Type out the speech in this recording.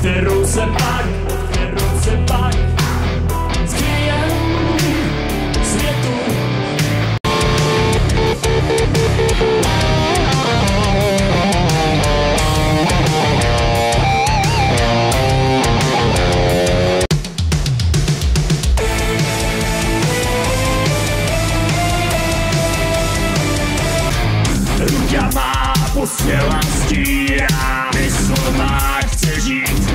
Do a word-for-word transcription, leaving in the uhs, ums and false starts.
kterou se pak, kterou se pak skryjem světu. Ruka má postěla stí, já mysl má chce žít.